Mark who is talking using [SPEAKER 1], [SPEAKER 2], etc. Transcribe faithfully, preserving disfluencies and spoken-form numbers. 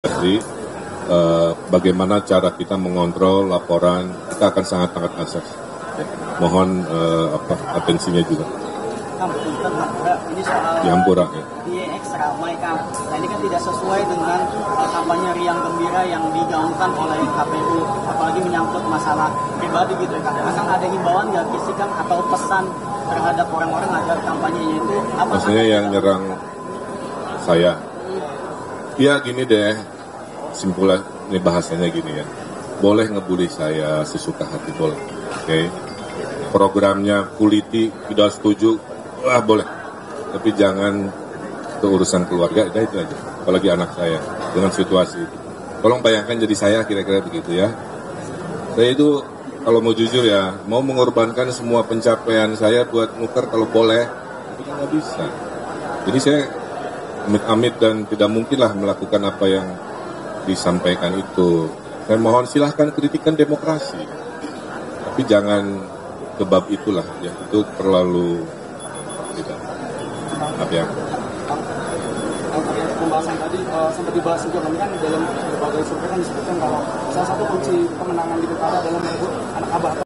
[SPEAKER 1] Jadi eh, bagaimana cara kita mengontrol laporan, kita akan sangat-sangat asas. Mohon eh, apa atensinya juga.
[SPEAKER 2] Kang, punten, ini soal
[SPEAKER 1] Di Hampura, ya.
[SPEAKER 2] D X ramai, Kang. Nah, ini kan tidak sesuai dengan uh, kampanye riang gembira yang digaungkan oleh K P U, apalagi menyangkut masalah pribadi gitu, Kang. Kang, ada himbauan nggak sih, Kang, atau pesan terhadap orang-orang agar kampanyenya itu apa?
[SPEAKER 1] Maksudnya yang nyerang saya. Ya gini deh, simpulan ini bahasanya gini ya. Boleh ngebully saya sesuka hati, boleh. Oke. Okay? Programnya kuliti tidak setuju, wah boleh. Tapi jangan ke urusan keluarga, itu aja. Apalagi anak saya dengan situasi itu. Tolong bayangkan jadi saya kira-kira begitu ya. Saya itu kalau mau jujur ya, mau mengorbankan semua pencapaian saya buat nuker kalau boleh, itu kan nggak bisa. Jadi saya amit-amit dan tidak mungkinlah melakukan apa yang disampaikan itu. Saya mohon silahkan kritikan demokrasi, tapi jangan kebab itulah ya, itu terlalu tidak apa ya.
[SPEAKER 3] Pembahasan tadi uh, sempat dibahas juga kan dalam berbagai survei kan disebutkan kalau salah satu kunci kemenangan di pilkada adalah merebut anak abah.